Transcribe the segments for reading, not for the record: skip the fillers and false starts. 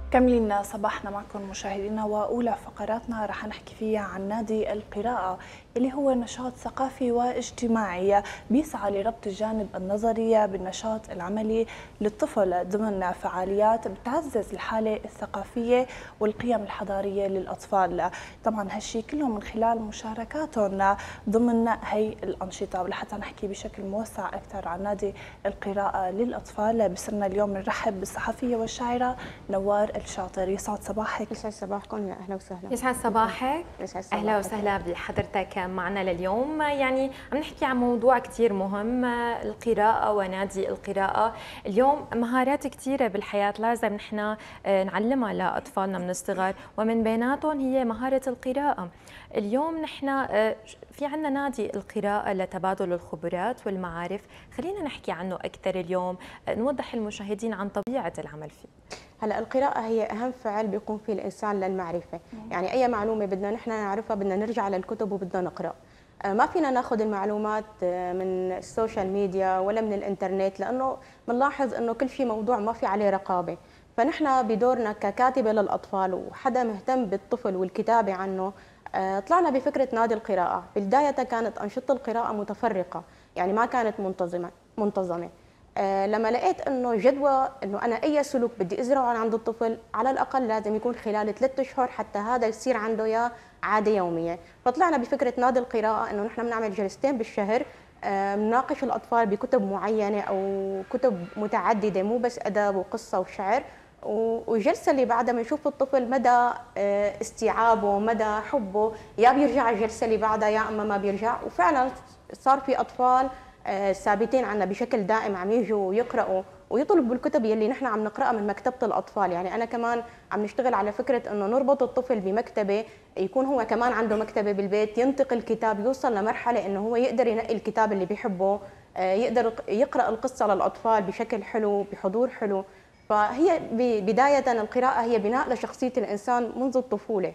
كملين صباحنا معكم مشاهدينا، وأولى فقراتنا رح نحكي فيها عن نادي القراءة اللي هو نشاط ثقافي واجتماعي بيسعى لربط الجانب النظري بالنشاط العملي للطفل ضمن فعاليات بتعزز الحالة الثقافية والقيم الحضارية للأطفال. طبعا هالشي كله من خلال مشاركاتهم ضمن هي الأنشطة. ولحتى نحكي بشكل موسع أكثر عن نادي القراءة للأطفال بصرنا اليوم نرحب بالصحفية والشاعرة نوار الشاطر. يسعد صباحك. يسعد صباحكم، يا اهلا وسهلا. يسعد صباحك. يسعد صباحك. اهلا وسهلا بحضرتك معنا لليوم. يعني عم نحكي عن موضوع كثير مهم، القراءة ونادي القراءة. اليوم مهارات كثيرة بالحياة لازم نحن نعلمها لأطفالنا من الصغر، ومن بيناتهم هي مهارة القراءة. اليوم نحن في عنا نادي القراءة لتبادل الخبرات والمعارف، خلينا نحكي عنه أكثر اليوم، نوضح المشاهدين عن طبيعة العمل فيه. هلا القراءة هي أهم فعل بيقوم فيه الإنسان للمعرفة، يعني أي معلومة بدنا نحن نعرفها بدنا نرجع للكتب وبدنا نقرأ. ما فينا ناخذ المعلومات من السوشيال ميديا ولا من الإنترنت، لأنه بنلاحظ إنه كل شيء موضوع ما في عليه رقابة. فنحن بدورنا ككاتبة للأطفال وحدا مهتم بالطفل والكتابة عنه، طلعنا بفكرة نادي القراءة. بداية كانت أنشطة القراءة متفرقة، يعني ما كانت منتظمة. لما لقيت انه جدوى انه انا اي سلوك بدي ازرعه عند الطفل على الاقل لازم يكون خلال 3 اشهر حتى هذا يصير عنده يا عاده يوميه، فطلعنا بفكره نادي القراءه انه نحن بنعمل جلستين بالشهر، بنناقش الاطفال بكتب معينه او كتب متعدده، مو بس ادب وقصه وشعر، والجلسه اللي بعدها بنشوف الطفل مدى استيعابه، مدى حبه، يا بيرجع الجلسه اللي بعدها يا اما ما بيرجع. وفعلا صار في اطفال ثابتين عنا بشكل دائم عم يجوا ويقرأوا ويطلبوا الكتب يلي نحن عم نقرأها من مكتبة الأطفال. يعني أنا كمان عم نشتغل على فكرة إنه نربط الطفل بمكتبة، يكون هو كمان عنده مكتبة بالبيت، ينتقي الكتاب، يوصل لمرحلة إنه هو يقدر ينقي الكتاب اللي بيحبه، يقدر يقرأ القصة للأطفال بشكل حلو بحضور حلو. فهي بداية القراءة هي بناء لشخصية الإنسان منذ الطفولة.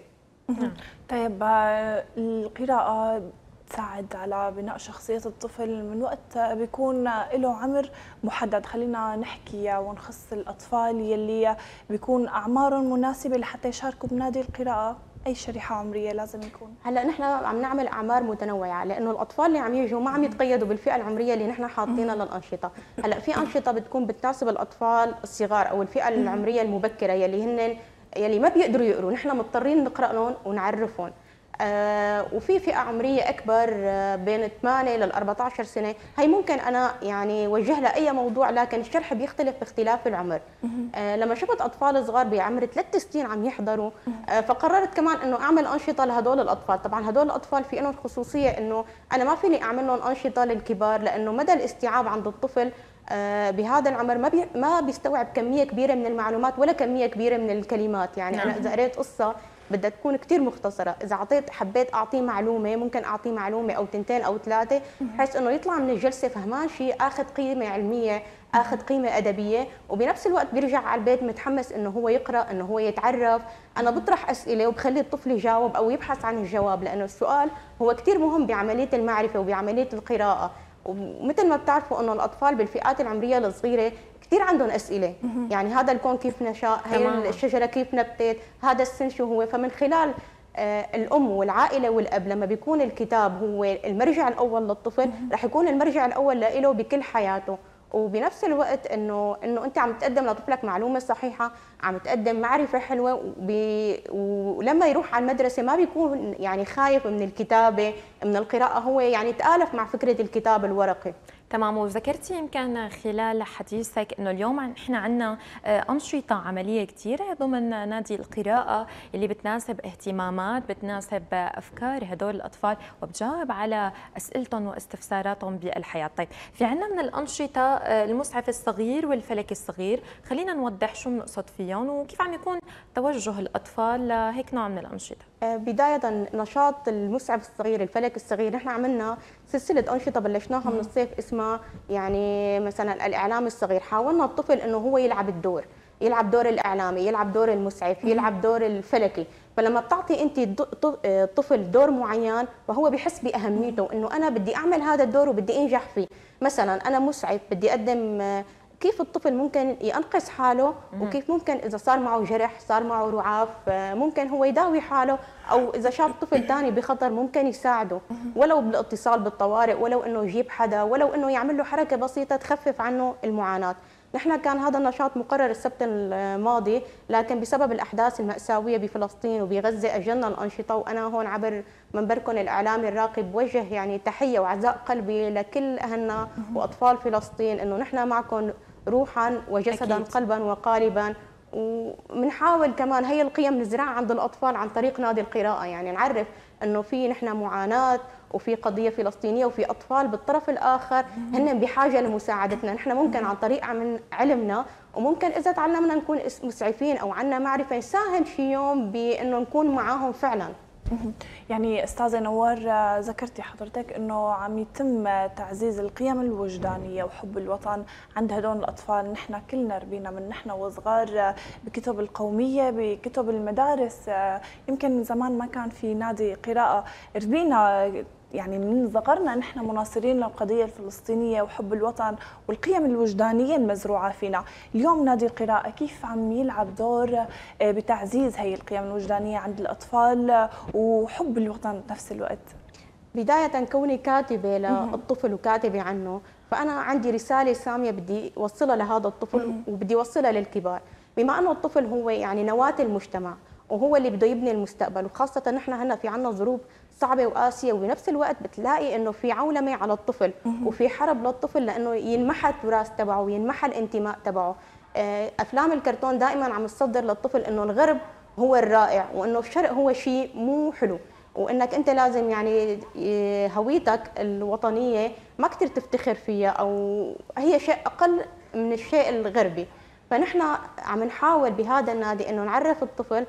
طيب القراءة تساعد على بناء شخصية الطفل من وقت بيكون له عمر محدد. خلينا نحكي ونخص الأطفال يلي بيكون أعمارهم مناسبة لحتى يشاركوا بنادي القراءة. أي شريحة عمرية لازم يكون؟ هلا نحن عم نعمل اعمار متنوعه، لانه الاطفال اللي عم يجوا ما عم يتقيدوا بالفئه العمريه اللي نحن حاطينها للانشطه. هلا في انشطه بتكون بتناسب الاطفال الصغار او الفئه العمريه المبكره يلي ما بيقدروا يقروا، نحن مضطرين نقرا لهم ونعرفهم. وفي فئه عمريه اكبر بين 8 ل 14 سنه، هي ممكن انا يعني وجه لها اي موضوع، لكن الشرح بيختلف باختلاف العمر. لما شفت اطفال صغار بعمر 3 سنين عم يحضروا، فقررت كمان انه اعمل انشطه لهدول الاطفال. طبعا هدول الاطفال في لهم خصوصيه انه انا ما فيني اعمل لهم انشطه للكبار، لانه مدى الاستيعاب عند الطفل بهذا العمر ما بيستوعب كميه كبيره من المعلومات ولا كميه كبيره من الكلمات. يعني انا اذا قريت قصه بدها تكون كثير مختصره، اذا حبيت اعطيه معلومه ممكن اعطيه معلومه او 2 أو 3 بحيث انه يطلع من الجلسه فهمان شيء، اخذ قيمه علميه، اخذ قيمه ادبيه، وبنفس الوقت بيرجع على البيت متحمس انه هو يقرا، انه هو يتعرف. انا بطرح اسئله وبخلي الطفل يجاوب او يبحث عن الجواب، لانه السؤال هو كثير مهم بعمليه المعرفه وبعمليه القراءه. ومثل ما بتعرفوا انه الاطفال بالفئات العمريه الصغيره كثير عندهم اسئله، يعني هذا الكون كيف نشا، هي الشجره كيف نبتت، هذا السن شو هو. فمن خلال الام والعائله والاب لما بيكون الكتاب هو المرجع الاول للطفل، رح يكون المرجع الاول له بكل حياته. وبنفس الوقت انه انت عم تقدم لطفلك معلومه صحيحه، عم تقدم معرفه حلوه، ولما يروح على المدرسه ما بيكون يعني خايف من الكتابه من القراءه، هو يعني تآلف مع فكره الكتاب الورقي. تمام. وذكرتي يمكن خلال حديثك انه اليوم نحن عندنا انشطه عمليه كثيره ضمن نادي القراءه اللي بتناسب اهتمامات، بتناسب افكار هدول الاطفال وبتجاوب على اسئلتهم واستفساراتهم بالحياه. طيب في عندنا من الانشطه المسعف الصغير والفلك الصغير، خلينا نوضح شو بنقصد فيهم وكيف عم يكون توجه الاطفال لهيك نوع من الانشطه. بداية نشاط المسعف الصغير الفلك الصغير، نحن عملنا سلسلة أنشطة بلشناها من الصيف اسمها يعني مثلا الإعلام الصغير. حاولنا الطفل إنه هو يلعب دور الإعلامي، يلعب دور المسعف، يلعب دور الفلكي. فلما بتعطي أنت الطفل دور معين فهو بحس بأهميته، إنه أنا بدي أعمل هذا الدور وبدي أنجح فيه. مثلا أنا مسعف بدي أقدم كيف الطفل ممكن ينقذ حاله، وكيف ممكن اذا صار معه جرح، صار معه رعاف، ممكن هو يداوي حاله، او اذا شاف طفل ثاني بخطر ممكن يساعده، ولو بالاتصال بالطوارئ، ولو انه يجيب حدا، ولو انه يعمل له حركه بسيطه تخفف عنه المعاناه. نحن كان هذا النشاط مقرر السبت الماضي، لكن بسبب الأحداث المأساوية بفلسطين وبغزة أجلنا الأنشطة. وأنا هون عبر منبركم الإعلامي الراقي بوجه يعني تحية وعزاء قلبي لكل أهلنا وأطفال فلسطين، إنه نحن معكم روحا وجسدا أكيد. قلبا وقالبا. وبنحاول كمان هي القيم نزرعها عند الأطفال عن طريق نادي القراءة، يعني نعرف إنه في نحن معاناة وفي قضية فلسطينية وفي أطفال بالطرف الآخر هن بحاجة لمساعدتنا. نحن ممكن عن طريق علمنا، وممكن إذا تعلمنا نكون مسعفين أو عنا معرفة نساهم شي يوم بأنه نكون معاهم فعلا. يعني استاذه نوار، ذكرتي حضرتك انه عم يتم تعزيز القيم الوجدانيه وحب الوطن عند هدول الاطفال. نحن كلنا ربينا من نحن وصغار بكتب القوميه، بكتب المدارس، يمكن زمان ما كان في نادي قراءه، ربينا يعني من صغرنا نحن مناصرين للقضيه الفلسطينيه وحب الوطن والقيم الوجدانيه المزروعه فينا. اليوم نادي القراءه كيف عم يلعب دور بتعزيز هي القيم الوجدانيه عند الاطفال وحب الوطن بنفس الوقت؟ بدايه كوني كاتبه للطفل وكاتبه عنه، فانا عندي رساله ساميه بدي اوصلها لهذا الطفل وبدي اوصلها للكبار. بما انه الطفل هو يعني نواه المجتمع وهو اللي بده يبني المستقبل، وخاصه نحن هلا في عنا ظروف صعبه وقاسيه، وبنفس الوقت بتلاقي انه في عولمه على الطفل وفي حرب للطفل لانه ينمحى التراث تبعه وينمحى الانتماء تبعه. افلام الكرتون دائما عم تصدر للطفل انه الغرب هو الرائع وانه الشرق هو شيء مو حلو، وانك انت لازم يعني هويتك الوطنيه ما كثير تفتخر فيها او هي شيء اقل من الشيء الغربي. فنحن عم نحاول بهذا النادي انه نعرف الطفل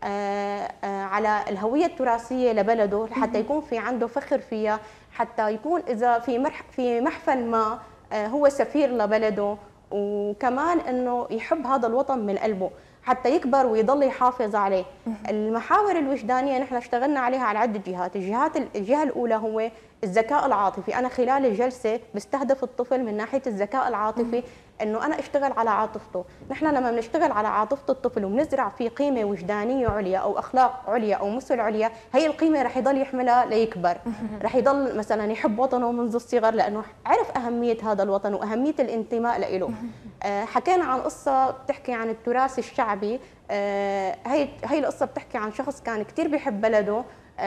على الهويه التراثيه لبلده حتى يكون في عنده فخر فيها، حتى يكون اذا في محفل ما هو سفير لبلده، وكمان انه يحب هذا الوطن من قلبه حتى يكبر ويضل يحافظ عليه. المحاور الوجدانيه نحن اشتغلنا عليها على عده جهات. الجهه الاولى هو الذكاء العاطفي. انا خلال الجلسه بستهدف الطفل من ناحيه الذكاء العاطفي، انه انا اشتغل على عاطفته. نحن لما بنشتغل على عاطفه الطفل وبنزرع فيه قيمه وجدانيه عليا او اخلاق عليا او مثل عليا، هي القيمه رح يضل يحملها ليكبر، رح يضل مثلا يحب وطنه منذ الصغر لانه عرف اهميه هذا الوطن واهميه الانتماء له. حكينا عن قصه بتحكي عن التراث الشعبي. هي القصه بتحكي عن شخص كان كثير بيحب بلده.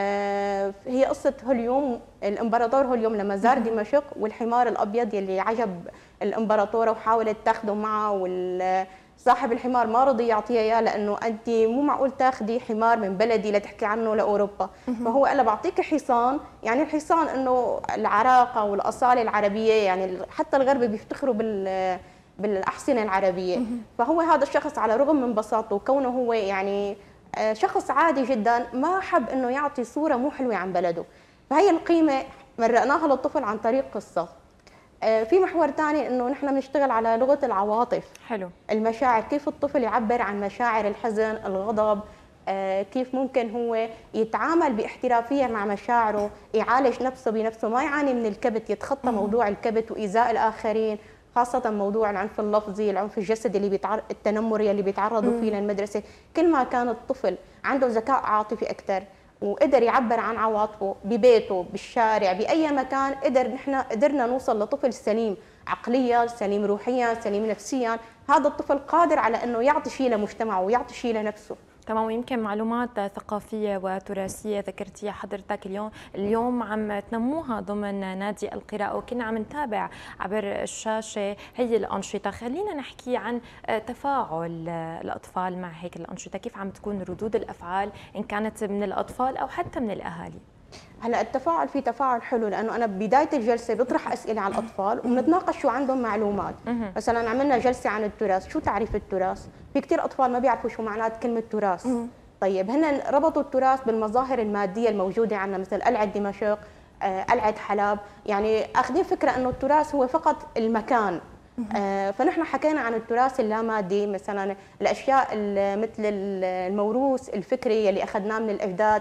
هي قصه هوليوم، الامبراطور هوليوم لما زار دمشق والحمار الابيض يلي عجب الامبراطوره وحاولت تاخذه معها، صاحب الحمار ما رضي يعطيها اياه لانه انت مو معقول تاخذي حمار من بلدي لتحكي عنه لاوروبا. فهو قال لها بعطيك حصان، يعني الحصان انه العراقه والاصاله العربيه، يعني حتى الغرب بيفتخروا بالاحصنه العربيه. فهو هذا الشخص على الرغم من بساطته وكونه هو يعني شخص عادي جدا ما حب انه يعطي صوره مو حلوه عن بلده. فهي القيمه مرقناها للطفل عن طريق قصه. في محور ثاني انه نحن بنشتغل على لغه العواطف. حلو. المشاعر، كيف الطفل يعبر عن مشاعر الحزن، الغضب، كيف ممكن هو يتعامل باحترافيه مع مشاعره، يعالج نفسه بنفسه، ما يعاني من الكبت، يتخطى موضوع الكبت وايذاء الاخرين، خاصة موضوع العنف اللفظي، العنف الجسدي التنمري اللي بيتعرضوا فيه للمدرسة. كل ما كان الطفل عنده ذكاء عاطفي أكثر وقدر يعبر عن عواطفه ببيته، بالشارع، بأي مكان، نحن قدرنا نوصل لطفل سليم عقليا، سليم روحيا، سليم نفسيا. هذا الطفل قادر على أنه يعطي شيء لمجتمعه ويعطي شيء لنفسه. تمام. ويمكن معلومات ثقافية وتراثية ذكرتيها حضرتك اليوم عم تنموها ضمن نادي القراءة، وكنا عم نتابع عبر الشاشة هي الأنشطة. خلينا نحكي عن تفاعل الأطفال مع هيك الأنشطة، كيف عم تكون ردود الأفعال إن كانت من الأطفال أو حتى من الأهالي؟ هلا التفاعل، في تفاعل حلو لانه انا ببدايه الجلسه بطرح اسئله على الاطفال وبنتناقش شو عندهم معلومات. مثلا عملنا جلسه عن التراث، شو تعريف التراث؟ في كثير اطفال ما بيعرفوا شو معنات كلمه تراث. طيب هن ربطوا التراث بالمظاهر الماديه الموجوده عندنا مثل قلعه دمشق، قلعه حلب، يعني اخذين فكره انه التراث هو فقط المكان. فنحن حكينا عن التراث اللامادي، مثلا الاشياء مثل الموروث الفكري اللي اخذناه من الاجداد،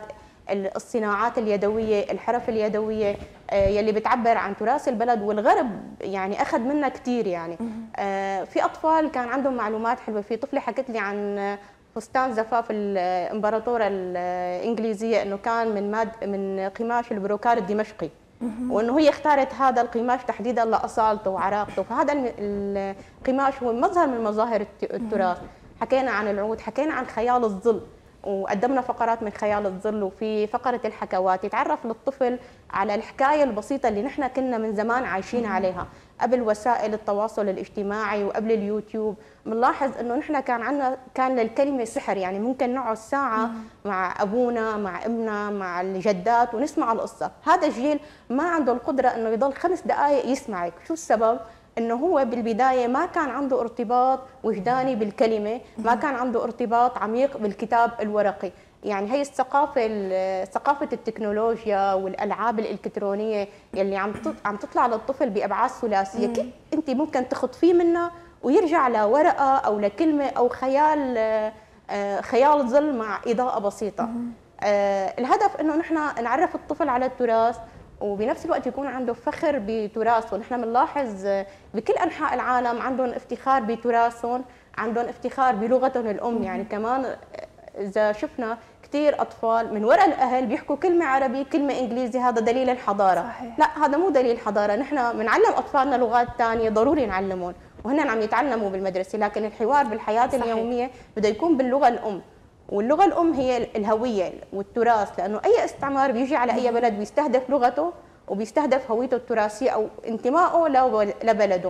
الصناعات اليدويه، الحرف اليدويه يلي بتعبر عن تراث البلد، والغرب يعني اخذ منا كثير يعني. في اطفال كان عندهم معلومات حلوه، في طفله حكت لي عن فستان زفاف الامبراطوره الانجليزيه انه كان من قماش البروكار الدمشقي، وانه هي اختارت هذا القماش تحديدا لاصالته وعراقته، فهذا القماش هو مظهر من مظاهر التراث. حكينا عن العود، حكينا عن خيال الظل، وقدمنا فقرات من خيال الظل، وفي فقره الحكوات يتعرف للطفل على الحكايه البسيطه اللي نحن كنا من زمان عايشين عليها قبل وسائل التواصل الاجتماعي وقبل اليوتيوب. بنلاحظ انه نحن كان للكلمه سحر، يعني ممكن نقعد ساعه مع ابونا، مع ابننا، مع الجدات ونسمع القصه. هذا الجيل ما عنده القدره انه يضل 5 دقائق يسمعك. شو السبب؟ انه هو بالبدايه ما كان عنده ارتباط وجداني بالكلمه، ما كان عنده ارتباط عميق بالكتاب الورقي. يعني هي ثقافه التكنولوجيا والالعاب الالكترونيه يلي عم تطلع للطفل بابعاد ثلاثيه، كيف انت ممكن تخطفيه منها ويرجع لورقه او لكلمه او خيال ظل مع اضاءه بسيطه. الهدف انه نحن نعرف الطفل على التراث، وبنفس الوقت يكون عنده فخر بتراثه. نحن بنلاحظ بكل انحاء العالم عندهم افتخار بتراثهم، عندهم افتخار بلغتهم الام. يعني كمان اذا شفنا كثير اطفال من وراء الاهل بيحكوا كلمه عربي كلمه انجليزي، هذا دليل الحضاره. صحيح. لا، هذا مو دليل حضاره. نحن بنعلم اطفالنا لغات ثانيه، ضروري نعلمهم وهن عم يتعلموا بالمدرسه، لكن الحوار بالحياه صحيح. اليوميه بده يكون باللغه الام، واللغه الام هي الهويه والتراث، لانه اي استعمار بيجي على اي بلد بيستهدف لغته وبيستهدف هويته التراثيه او انتمائه لبلده.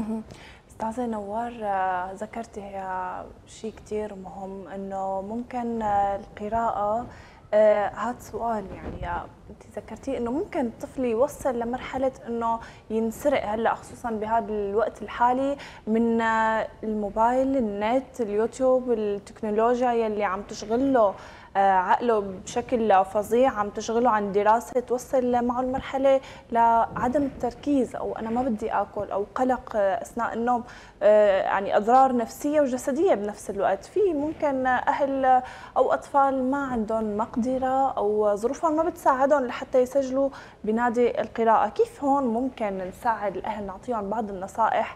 أستاذة نوار، ذكرتي شيء كثير مهم، انه ممكن القراءة، هذا سؤال يعني انت ذكرتيه انه ممكن الطفل يوصل لمرحله انه ينسرق هلا، خصوصا بهذا الوقت الحالي، من الموبايل، النت، اليوتيوب، التكنولوجيا يلي عم تشغل له عقله بشكل فظيع، عم تشغله عن دراسه، توصل معه المرحله لعدم التركيز، او انا ما بدي اكل، او قلق اثناء النوم، يعني اضرار نفسيه وجسديه بنفس الوقت. في ممكن اهل او اطفال ما عندهم مقدره او ظروفهم ما بتساعدهم لحتى يسجلوا بنادي القراءه، كيف هون ممكن نساعد الاهل، نعطيهم بعض النصائح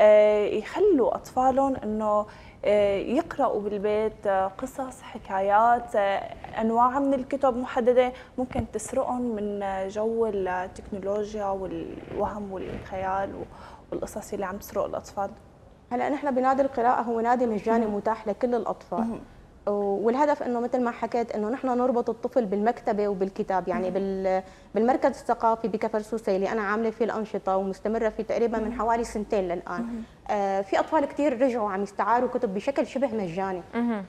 يخلوا اطفالهم انه يقرأوا بالبيت قصص، حكايات، أنواع من الكتب محددة ممكن تسرقهم من جو التكنولوجيا والوهم والخيال والقصص اللي عم تسرق الأطفال؟ هلا نحن بنادي القراءة هو نادي مجاني متاح لكل الأطفال، والهدف انه مثل ما حكيت انه نحن نربط الطفل بالمكتبه وبالكتاب. يعني بالمركز الثقافي بكفر سوسه اللي انا عامله فيه الانشطه ومستمره فيه تقريبا من حوالي 2 للان، في اطفال كثير رجعوا عم يستعاروا كتب بشكل شبه مجاني.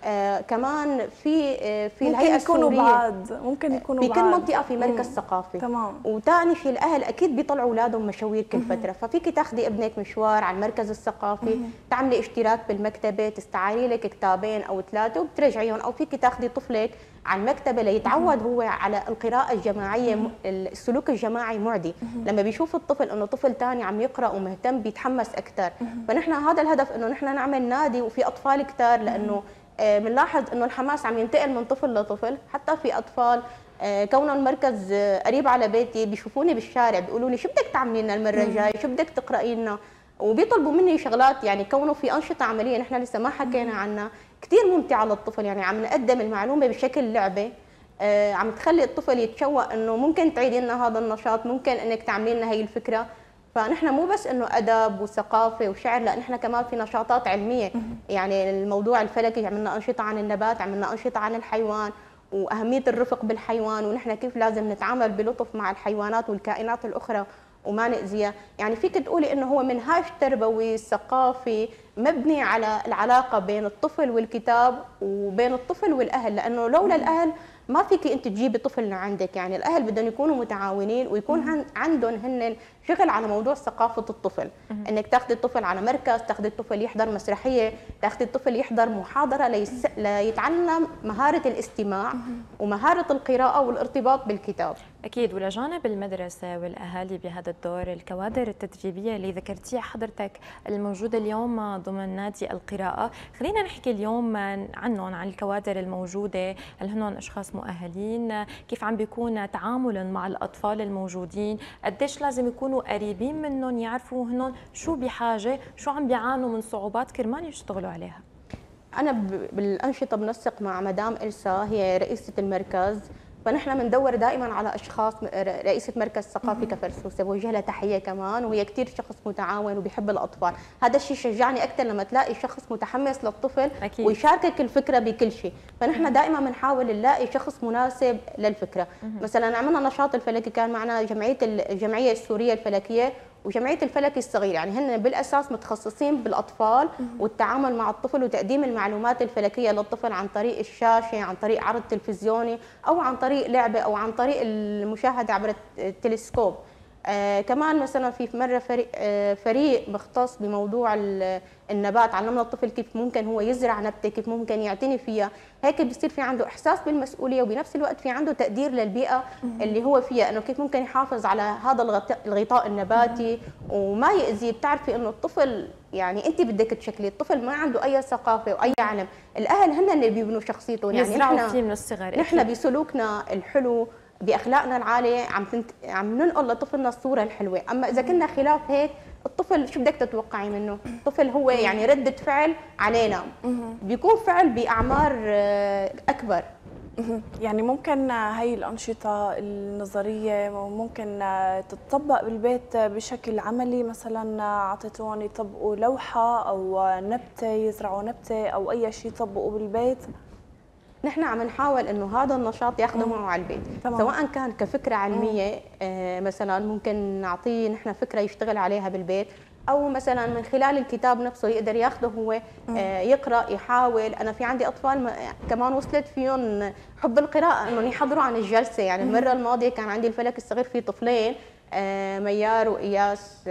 كمان في الهيئه السوريه ممكن يكونوا بكل منطقه في مركز ثقافي. تمام. وثاني شيء الاهل اكيد بيطلعوا اولادهم مشاوير كل فتره، ففيك تاخذي ابنك مشوار على المركز الثقافي، تعملي اشتراك بالمكتبه، تستعاري لك كتابين او 3 وبترجعيهم، او فيك تاخذي طفلك على المكتبه ليتعود هو على القراءه الجماعيه. السلوك الجماعي معدي، لما بيشوف الطفل انه طفل ثاني عم يقرا ومهتم بيتحمس اكثر. فنحن هذا الهدف انه نحن نعمل نادي وفي اطفال كثار، لانه بنلاحظ انه الحماس عم ينتقل من طفل لطفل. حتى في اطفال كونه المركز قريب على بيتي بيشوفوني بالشارع بيقولوا لي شو بدك تعملي لنا المره الجايه، شو بدك تقراي لنا، وبيطلبوا مني شغلات. يعني كونه في انشطه عمليه نحن لسه ما حكينا عنها كثير ممتعه للطفل، يعني عم نقدم المعلومه بشكل لعبه، عم تخلي الطفل يتشوق انه ممكن تعيدي لنا هذا النشاط، ممكن انك تعملي لنا هي الفكره. فنحن مو بس انه ادب وثقافه وشعر، لا نحن كمان في نشاطات علميه. يعني الموضوع الفلكي عملنا انشطه عن النبات، عملنا انشطه عن الحيوان واهميه الرفق بالحيوان، ونحن كيف لازم نتعامل بلطف مع الحيوانات والكائنات الاخرى وما نأذيها. يعني فيك تقولي انه هو منهاج تربوي ثقافي مبني على العلاقه بين الطفل والكتاب وبين الطفل والاهل، لانه لولا الاهل ما فيك انت تجيبي طفل لعندك. يعني الاهل بدهم يكونوا متعاونين ويكون عندهم هن شغل على موضوع ثقافه الطفل، انك تاخذي الطفل على مركز، تاخذي الطفل يحضر مسرحيه، تاخذي الطفل يحضر محاضره ليتعلم مهاره الاستماع ومهاره القراءه والارتباط بالكتاب. اكيد. ولجانب المدرسه والاهالي بهذا الدور، الكوادر التدريبيه اللي ذكرتيها حضرتك الموجوده اليوم ضمن نادي القراءة. خلينا نحكي اليوم عنهم، عن الكوادر الموجودة، هل هن أشخاص مؤهلين، كيف عم بيكون تعاملهم مع الأطفال الموجودين، قديش لازم يكونوا قريبين منهم، يعرفوا هن شو بحاجة، شو عم بيعانوا من صعوبات كرمال يشتغلوا عليها. أنا بالأنشطة بنسق مع مدام إلسا، هي رئيسة المركز، فنحن بندور دائما على اشخاص. رئيسه مركز ثقافي كفرسوسه بوجه لها تحيه كمان، وهي كثير شخص متعاون وبيحب الاطفال. هذا الشيء شجعني اكثر لما تلاقي شخص متحمس للطفل أكيد. ويشاركك الفكره بكل شيء. فنحن دائما بنحاول نلاقي شخص مناسب للفكره. مثلا عملنا نشاط الفلكي، كان معنا الجمعيه السوريه الفلكيه وجمعيه الفلكي الصغير، يعني هن بالاساس متخصصين بالاطفال والتعامل مع الطفل وتقديم المعلومات الفلكيه للطفل عن طريق الشاشه، عن طريق عرض تلفزيوني او عن طريق لعبه او عن طريق المشاهده عبر التلسكوب. كمان مثلا في مره فريق مختص بموضوع النبات، علمنا الطفل كيف ممكن هو يزرع نبته، كيف ممكن يعتني فيها. هيك بصير في عنده احساس بالمسؤوليه وبنفس الوقت في عنده تقدير للبيئه اللي هو فيها، انه كيف ممكن يحافظ على هذا الغطاء النباتي وما يأذيه. بتعرفي انه الطفل، يعني انت بدك تشكلي الطفل ما عنده اي ثقافه واي علم، الاهل هن اللي بيبنوا شخصيته. يعني يزرعوا فيه من الصغر. نحن بسلوكنا الحلو، باخلاقنا العاليه، عم ننقل لطفلنا الصوره الحلوه. اما اذا كنا خلاف هيك، الطفل شو بدك تتوقعي منه؟ الطفل هو يعني ردة فعل علينا، بيكون فعل بأعمار أكبر. يعني ممكن هاي الأنشطة النظرية ممكن تتطبق بالبيت بشكل عملي، مثلا أعطيتون يطبقوا لوحة أو نبتة، يزرعوا نبتة أو أي شيء يطبقوا بالبيت. نحن عم نحاول انه هذا النشاط ياخذه معه على البيت، سواء كان كفكره علميه مثلا ممكن نعطيه نحن فكره يشتغل عليها بالبيت، او مثلا من خلال الكتاب نفسه يقدر ياخذه هو يقرا يحاول. انا في عندي اطفال كمان وصلت فيهم حب القراءه انهم يحضروا عن الجلسه. يعني المره الماضيه كان عندي الفلك الصغير في طفلين ميار واياس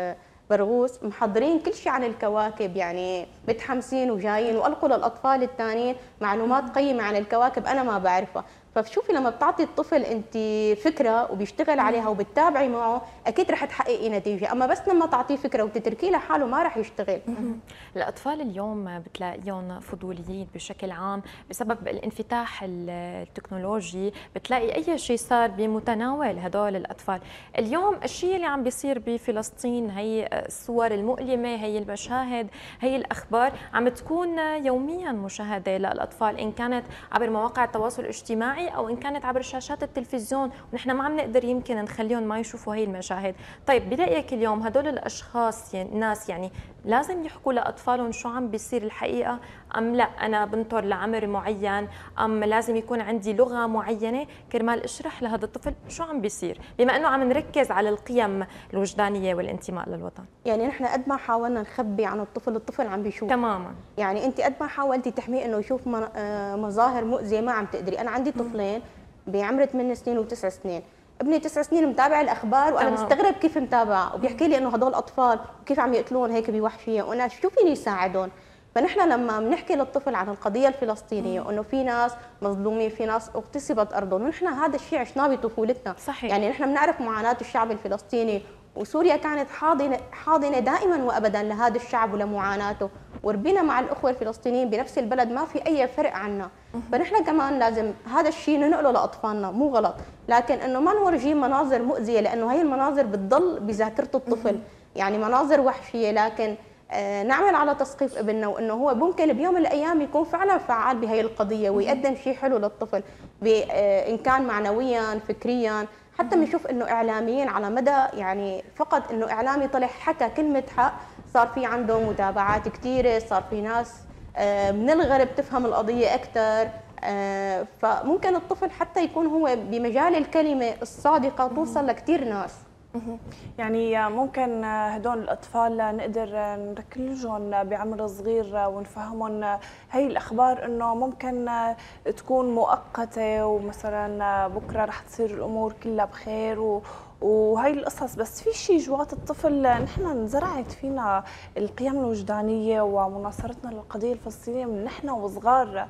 برغوث محضرين كل شيء عن الكواكب، يعني متحمسين وجايين والقوا للاطفال الثانيين معلومات قيمه عن الكواكب انا ما بعرفها. فشوفي لما بتعطي الطفل انت فكره وبيشتغل عليها وبتتابعي معه، اكيد رح تحققي نتيجه. اما بس لما تعطيه فكره وتتركيه لحاله ما رح يشتغل. الاطفال اليوم بتلاقيهم فضوليين بشكل عام بسبب الانفتاح التكنولوجي، بتلاقي اي شيء صار بمتناول هدول الاطفال. اليوم الشيء اللي عم بيصير بفلسطين، هي الصور المؤلمه، هي المشاهد، هي الاخبار عم تكون يوميا مشاهده للاطفال، ان كانت عبر مواقع التواصل الاجتماعي او ان كانت عبر شاشات التلفزيون، ونحن ما عم نقدر يمكن نخليهم ما يشوفوا هي المشاهد. طيب برايك اليوم هدول الاشخاص الناس يعني لازم يحكوا لاطفالهم شو عم بيصير الحقيقه، ام لا انا بنطر لعمر معين، ام لازم يكون عندي لغه معينه كرمال اشرح لهذا الطفل شو عم بيصير، بما انه عم نركز على القيم الوجدانيه والانتماء للوطن؟ يعني نحن قد ما حاولنا نخبي عن الطفل عم بيشوف تماما. يعني انت قد ما حاولتي تحميه انه يشوف مظاهر مؤذيه ما عم تقدري. انا عندي طفلين بعمر 8 سنين و9 سنين. ابني 9 سنين متابع الاخبار وانا مستغرب كيف متابع، وبيحكي لي انه هدول اطفال وكيف عم يقتلون هيك بوحشيه، وانا شو فيني ساعدهم. فنحن لما بنحكي للطفل عن القضيه الفلسطينيه وانه في ناس مظلومين، في ناس اغتصبت ارضهم، ونحن هذا الشيء عشناه بطفولتنا. صحيح. يعني نحن بنعرف معاناه الشعب الفلسطيني، وسوريا كانت حاضنه دائما وابدا لهذا الشعب ولمعاناته، وربينا مع الاخوه الفلسطينيين بنفس البلد، ما في اي فرق عنا. فنحن كمان لازم هذا الشيء ننقله لاطفالنا، مو غلط، لكن انه ما نورجيه مناظر مؤذيه، لانه هي المناظر بتضل بذاكره الطفل، يعني مناظر وحشيه. لكن نعمل على تثقيف ابننا وانه هو ممكن بيوم من الايام يكون فعلا فعال بهي القضيه ويقدم شيء حلو للطفل، ان كان معنويا فكريا. حتى بنشوف انه اعلاميين على مدى، يعني فقط انه اعلامي طلع حكى كلمه حق صار في عنده متابعات كثيره، صار في ناس من الغرب تفهم القضيه اكثر. فممكن الطفل حتى يكون هو بمجال الكلمه الصادقه توصل لكثير ناس. يعني ممكن هدول الأطفال نقدر نركلجهم بعمر صغير ونفهمهم هي الأخبار إنه ممكن تكون مؤقتة، ومثلا بكرة رح تصير الأمور كلها بخير وهي القصص. بس في شيء جوات الطفل نحن انزرعت فينا القيم الوجدانية ومناصرتنا للقضية الفلسطينية من نحن وصغار.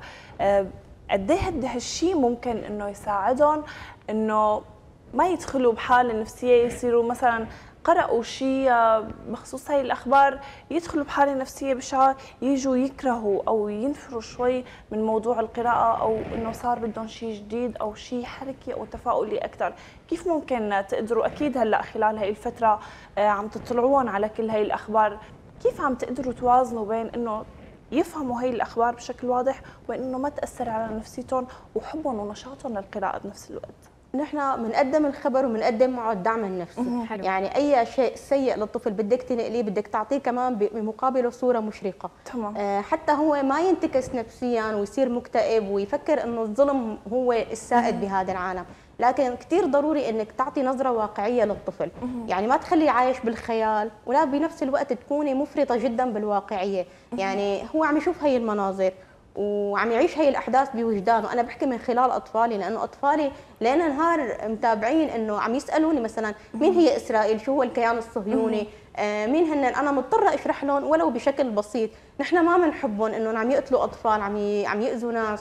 قد ايه هالشيء ممكن إنه يساعدهم إنه ما يدخلوا بحالة نفسية، يصيروا مثلا قرأوا شيء بخصوص هاي الأخبار يدخلوا بحالة نفسية بشعة، يجوا يكرهوا أو ينفروا شوي من موضوع القراءة، أو إنه صار بدهم شيء جديد أو شيء حركي أو تفاؤلي أكثر. كيف ممكن تقدروا، أكيد هلأ خلال هاي الفترة عم تطلعون على كل هاي الأخبار، كيف عم تقدروا توازنوا بين إنه يفهموا هاي الأخبار بشكل واضح وبين إنه ما تأثر على نفسيتهم وحبهم ونشاطهم للقراءة بنفس الوقت؟ نحن بنقدم الخبر وبنقدم معه الدعم النفسي. حلو. يعني اي شيء سيء للطفل بدك تنقليه، بدك تعطيه كمان بمقابله صوره مشرقه. تمام. حتى هو ما ينتكس نفسيا ويصير مكتئب ويفكر انه الظلم هو السائد بهذا العالم. لكن كثير ضروري انك تعطي نظره واقعيه للطفل، يعني ما تخليه عايش بالخيال، ولا بنفس الوقت تكوني مفرطه جدا بالواقعيه. يعني هو عم يشوف هي المناظر وعم يعيش هي الاحداث بوجدانه. انا بحكي من خلال اطفالي، لانه اطفالي لين نهار متابعين انه عم يسالوني مثلا مين هي اسرائيل، شو هو الكيان الصهيوني، مين هن. انا مضطره اشرح لهم ولو بشكل بسيط. نحن ما بنحبهم انه عم يقتلوا اطفال، عم ياذوا ناس.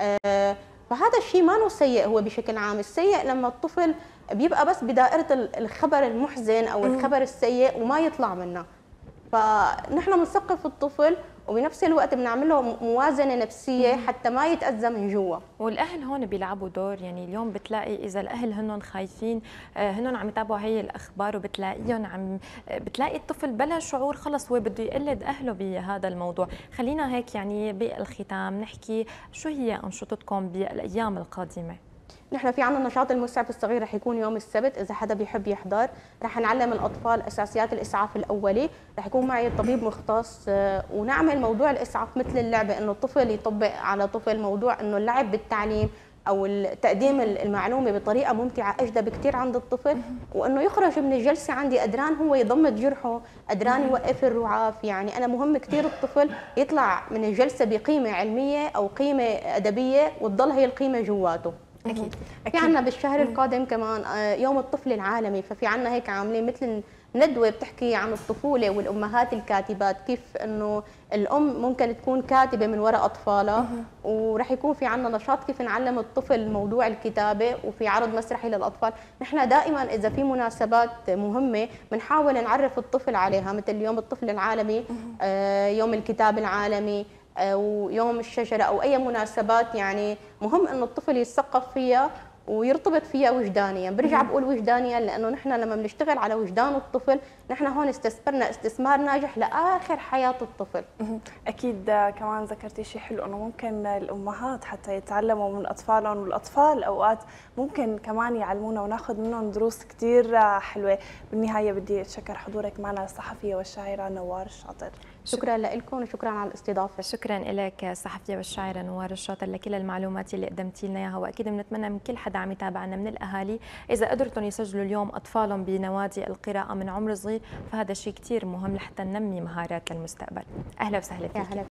فهذا الشيء ما هو سيء. هو بشكل عام السيء لما الطفل بيبقى بس بدائره الخبر المحزن او الخبر السيء وما يطلع منه. فنحن بنثقف الطفل وبنفس الوقت بنعمل له موازنه نفسيه حتى ما يتاذى من جوا. والاهل هون بيلعبوا دور. يعني اليوم بتلاقي اذا الاهل هن خايفين، هن عم يتابعوا هي الاخبار وبتلاقيهم بتلاقي الطفل بلا شعور خلص هو بده يقلد اهله بهذا الموضوع. خلينا هيك يعني بالختام نحكي شو هي انشطتكم بالايام القادمه؟ نحن في عندنا نشاط المسعف الصغير رح يكون يوم السبت، اذا حدا بيحب يحضر. رح نعلم الاطفال اساسيات الاسعاف الاولي، رح يكون معي طبيب مختص، ونعمل موضوع الاسعاف مثل اللعبه، انه الطفل يطبق على طفل موضوع انه اللعب بالتعليم او تقديم المعلومه بطريقه ممتعه اجدى بكثير عند الطفل، وانه يخرج من الجلسه عندي قدران هو يضمد جرحه، قدران يوقف الرعاف. يعني انا مهم كثير الطفل يطلع من الجلسه بقيمه علميه او قيمه ادبيه وتضل هي القيمه جواته. اكيد. في عندنا بالشهر القادم كمان يوم الطفل العالمي، ففي عندنا هيك عاملين مثل ندوه بتحكي عن الطفوله والامهات الكاتبات، كيف انه الام ممكن تكون كاتبه من وراء اطفالها. ورح يكون في عندنا نشاط كيف نعلم الطفل موضوع الكتابه، وفي عرض مسرحي للاطفال. نحن دائما اذا في مناسبات مهمه بنحاول نعرف الطفل عليها، مثل يوم الطفل العالمي، يوم الكتاب العالمي، أو يوم الشجرة، أو أي مناسبات. يعني مهم إنه الطفل يتثقف فيها ويرتبط فيها وجدانيا. برجع بقول وجدانيا لأنه نحن لما بنشتغل على وجدان الطفل نحن هون استثمرنا استثمار ناجح لآخر حياة الطفل. أكيد. كمان ذكرتي شيء حلو، إنه ممكن الأمهات حتى يتعلموا من أطفالهم، والأطفال أوقات ممكن كمان يعلمونا وناخذ منهم دروس كثير حلوة. بالنهاية بدي أتشكر حضورك معنا الصحفية والشاعرة نوار الشاطر. شكرا لكم وشكرا على الاستضافه. شكرا لك الصحفيه والشاعره نوار الشاطر لكل المعلومات اللي قدمتي لنا اياها. واكيد بنتمنى من كل حدا عم يتابعنا من الاهالي اذا قدرتم يسجلوا اليوم اطفالهم بنوادي القراءه من عمر صغير، فهذا شيء كثير مهم لحتى ننمي مهارات المستقبل. اهلا وسهلا فيك.